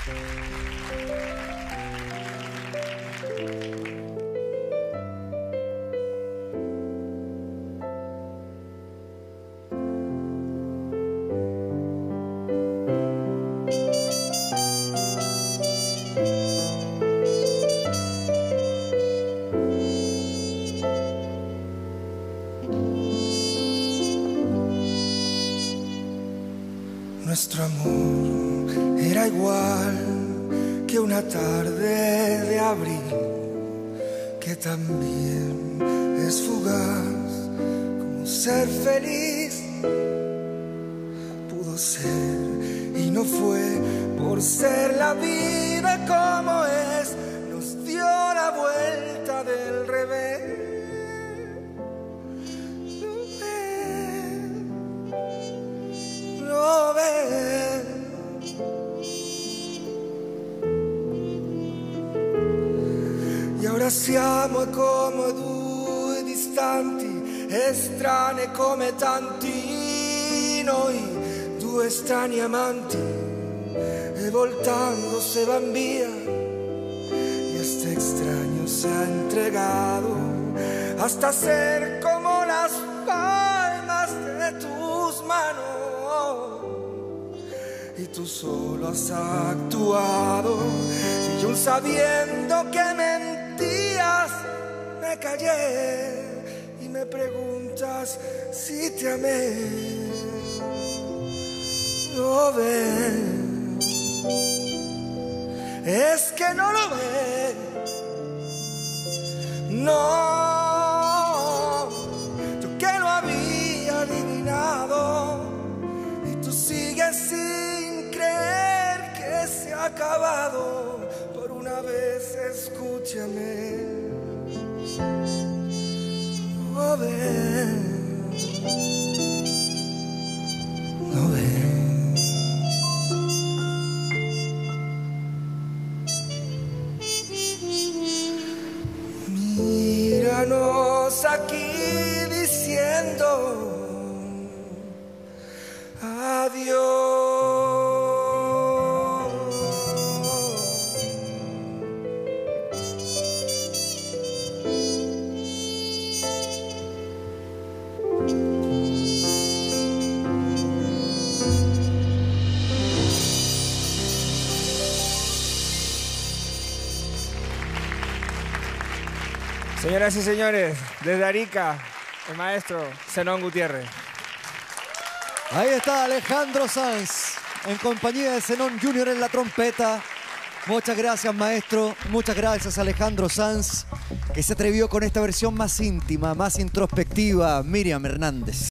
Nuestro amor era igual que una tarde de abril, que también es fugaz como ser feliz. Pudo ser y no fue por ser la vida como es, nos dio la vuelta del revés. E ora siamo come due distanti, estranei come tanti noi, due strani amanti, e voltando se van vía, y este extraño se ha entregado hasta ser como las palmas de tus manos. Y tú solo has actuado, y yo sabiendo que mentías, me callé y me preguntas si te amé. ¿Lo ves? Es que no lo ves. No, yo que lo había adivinado, y tú sigues sin creer que se ha acabado. Por una vez escúchame. No ves, no ves. Míranos aquí diciendo adiós. Señoras y señores, desde Arica, el maestro Zenón Gutiérrez. Ahí está Alejandro Sanz, en compañía de Zenón Junior en la trompeta. Muchas gracias, maestro. Muchas gracias, Alejandro Sanz, que se atrevió con esta versión más íntima, más introspectiva. Miriam Hernández.